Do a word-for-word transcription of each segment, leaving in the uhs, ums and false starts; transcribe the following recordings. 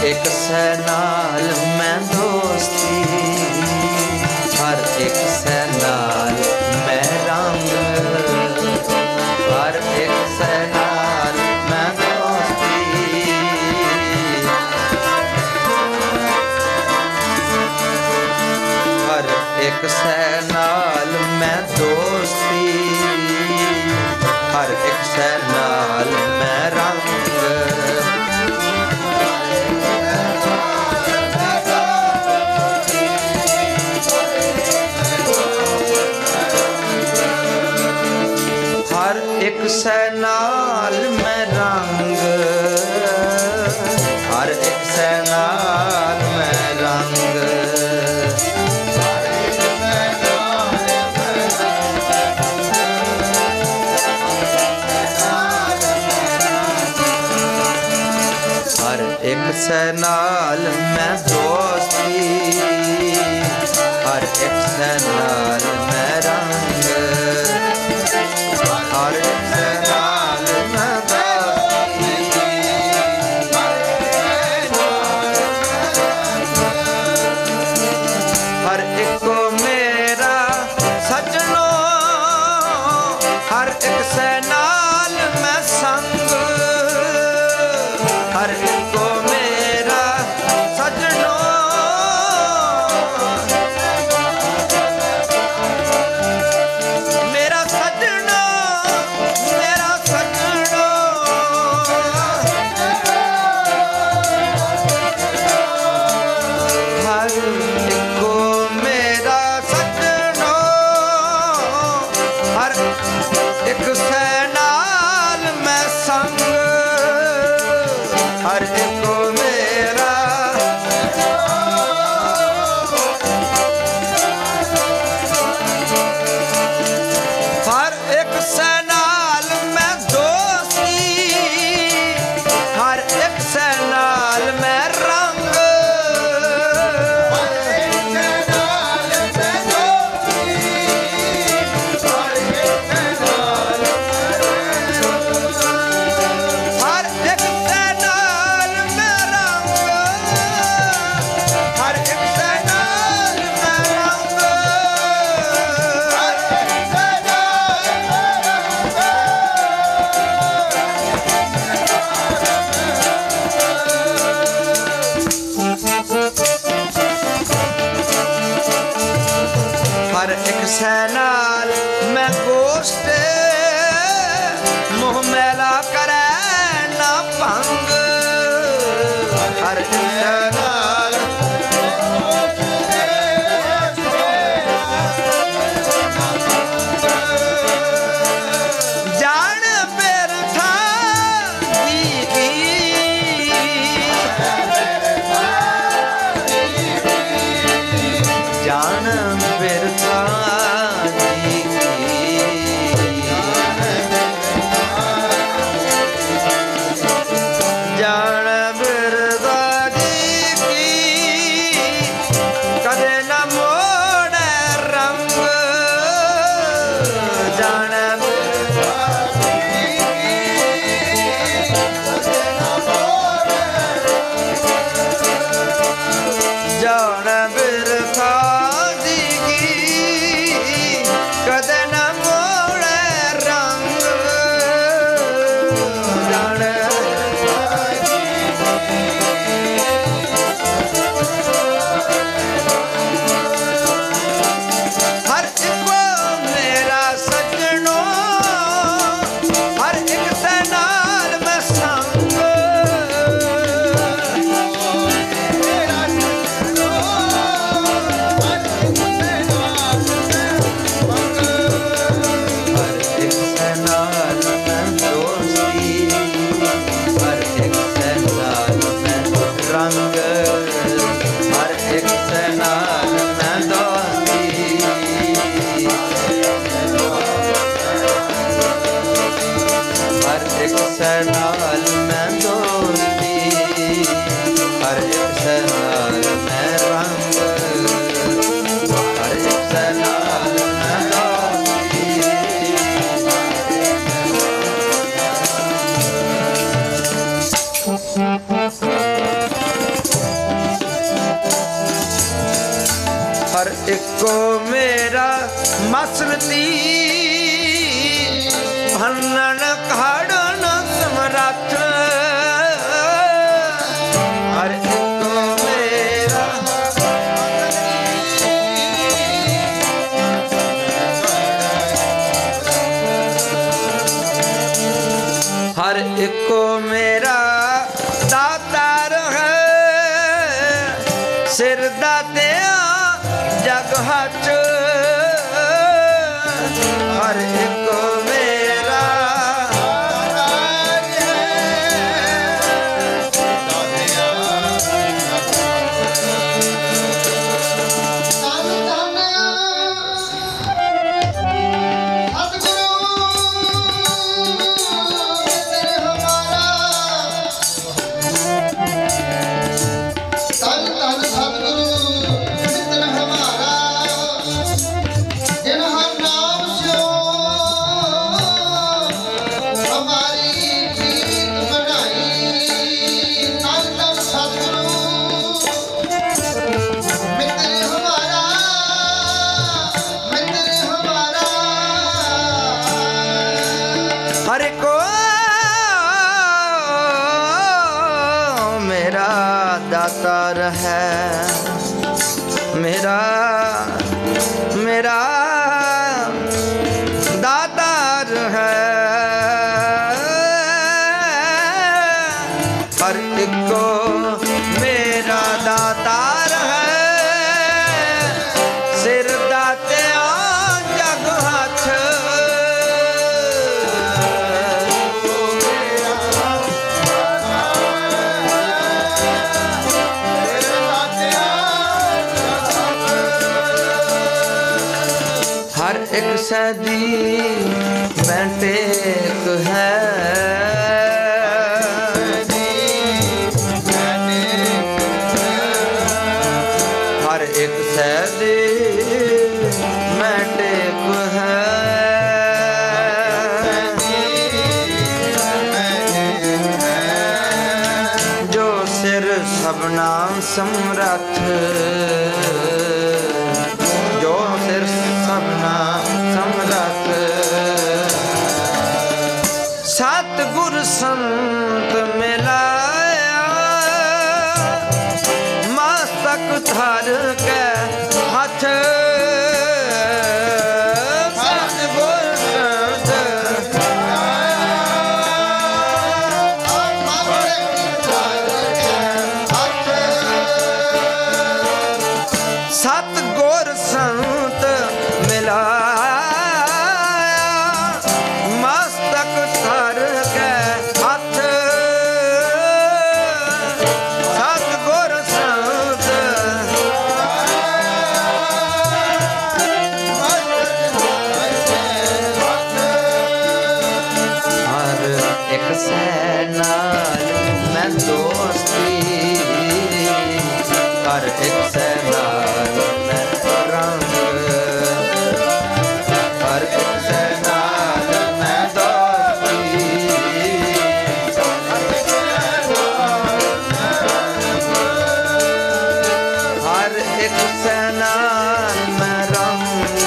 एक से नाल मैं दोस्ती, हर एक से नाल मैं रंग, हर एक से नाल मैं दोस्ती, हर एक से नाल मैं दोस्ती, हर एक से नाल मैं रंग। हर एक से नाल मैं रंग, हर एक से नाल मैं रंग, हर एक से नाल मैं दोस्ती, हर एक से नाल मैं रंग, हर एक से नाल मैं दोस्ती, हर एक को मेरा सजनो, हर एक से नाल मैं संग, हर एक को मेरा सजनो, मेरा सजना, मेरा सजनो, हर एक को मेरा सजनो, हर एक से नाल मैं संग, हर एक को मेरा, हर एक से नाल मैं दोस्ती, हर एक से नाल मैं रंग, हर एक से नाल मैं रंग, हर एक से नाल मैं रंग, हर एक से नाल मैं गोश्त, मुँह मैला करे ना भंग, हर एक से नाल, जान बिरथा दी, जान बिरथा दी, जान बिरथा दी की कदे न मोड़े रंग, जान बिरथा दी की कदे न मोड़े, जान बिरथा दी की कदे न मोड़े रंग, जान हर एक को मेरा सजनो, हर एक से नाल मैं संग, हर एक से नाल मैं दोस्ती, हर एक से नाल मैं रंग, हर एक से नाल मैं दोस्ती, हर एक से नाल मैं दोस्ती, हर एक से नाल मैं रंग, हर एक से नाल मैं दोस्ती। एको मेरा मसलती भन्न काढ़न समरथ हर एको मेरा हर एको मेरा दातार है सिर दाते जग हच हर एको मेरा हर को मेरा दातार है मेरा मेरा दातार है हर एक को मेरा दातार है सिर दाते जग हाथ हर एक सदी बैठक है हर एक सदी बैठक है जो सिर सबना समरथ जो सिर सबना समरथ सतगुर संत मिलाया मस्तक धर के हाथ सतगुर संत सतगुर संत मिलाया मस्तक धर के हाथ सतगुर संत हर एक से नाल मैं दोस्ती हर एक से नाल मैं रंग हर एक से नाल मैं दोस्ती हर एक से नाल मैं रंग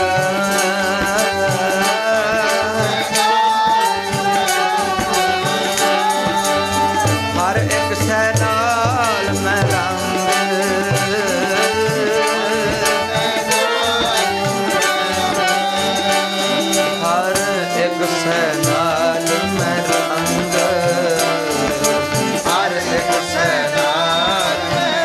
हर एक से नाल मैं रंग हर एक से नाल मैं रंग हर एक से नाल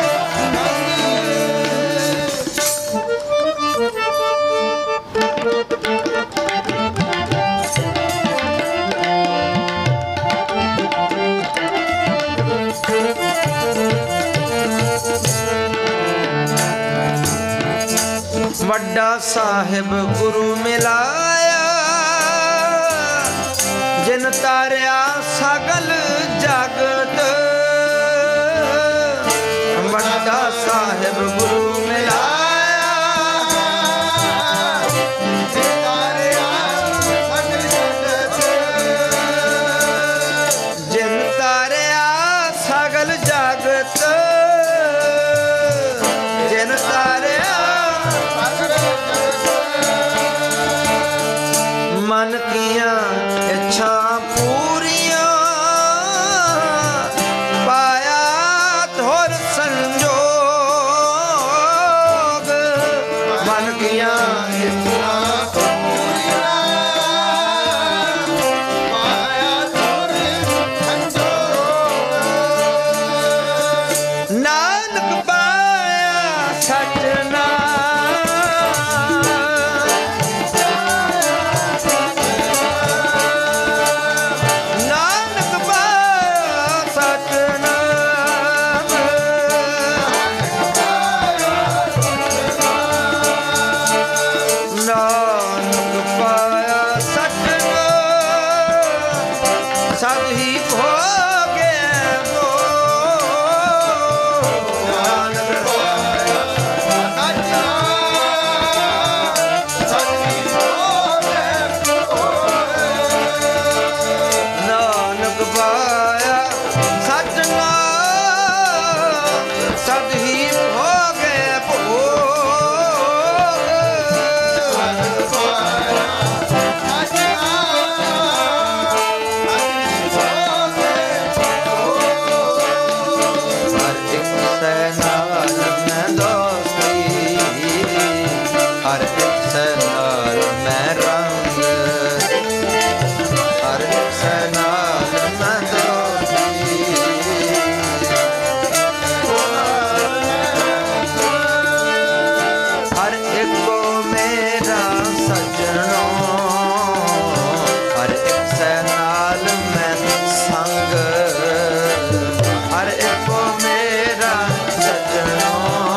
वड्डा साहिब गुरु मिलाया जिन तारिया सगल जगत वड्डा साहिब गुरु मिलाया जिन तारिया सगल जगत जिन तारिया सजना नानक पाया सजना नानक पाया सजना सद ही भोगे वो नानक पाया सजना सद ही भोगे वो नानक पाया सजना सद ही भोगे वो हर एक से नाल मैं रंग हर एक से नाल मैं दोस्ती हर एक को मेरा सजनो हर एक से नाल मैं संग हर एक को मेरा सजनो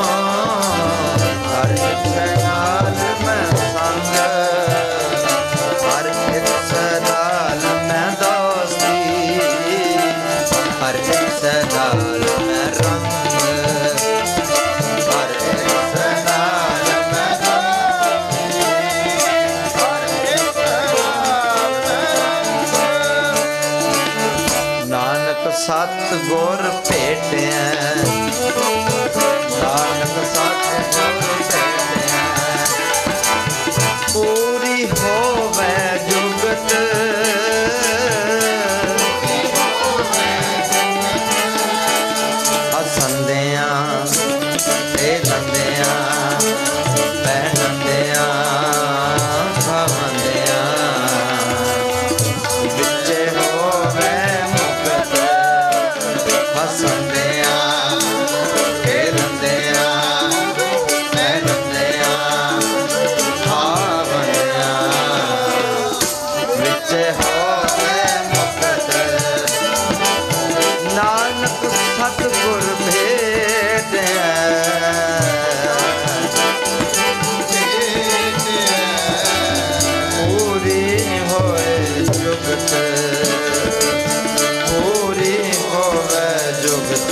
हर एक से नाल मैं संग हर एक से नाल मैं दोस्ती हर एक से नाल मैं रंग हर एक से नाल मैं दोस्ती हर एक से नाल मैं रंग नानक सत गुर भेटिया नानक सत गुर भेटिया पूरी होवे जुगत हसंदिया खेलंदिया पहनंदिया खावंदिया विचे होवे मुकत हसंदिया खेलंदिया पहनंदिया खावंदिया विचे होवे मुकत नानक सतगुर भेटिया पूरी होए जुगत पूरी होवे जुगत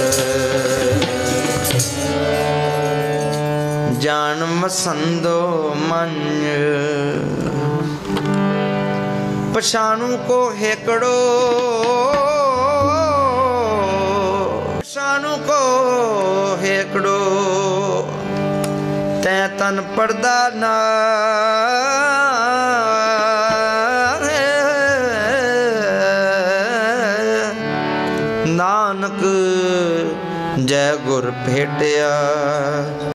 जान मसंदो मन पछाणू को हेकड़ो पछाणू को हेकड़ो तै तन पर्दा ना नानक जय गुर भेटिया।